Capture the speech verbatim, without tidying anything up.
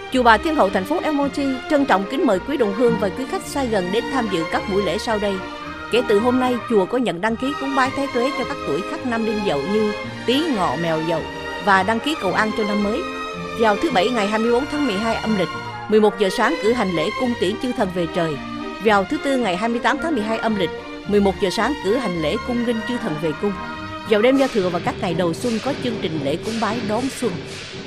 Chùa Bà Thiên Hậu thành phố El Monte trân trọng kính mời quý đồng hương và quý khách xa gần đến tham dự các buổi lễ sau đây. Kể từ hôm nay, chùa có nhận đăng ký cúng bái Thái Tuế cho các tuổi Khắc Năm Đinh Dậu như Tý, Ngọ, Mèo, Dậu và đăng ký cầu an cho năm mới. Vào thứ Bảy ngày hai mươi bốn tháng mười hai âm lịch, mười một giờ sáng cử hành lễ cung tiễn chư thần về trời. Vào thứ Tư ngày hai mươi tám tháng mười hai âm lịch, mười một giờ sáng cử hành lễ cung nghinh chư thần về cung. Vào đêm giao thừa và các ngày đầu xuân có chương trình lễ cúng bái đón xuân.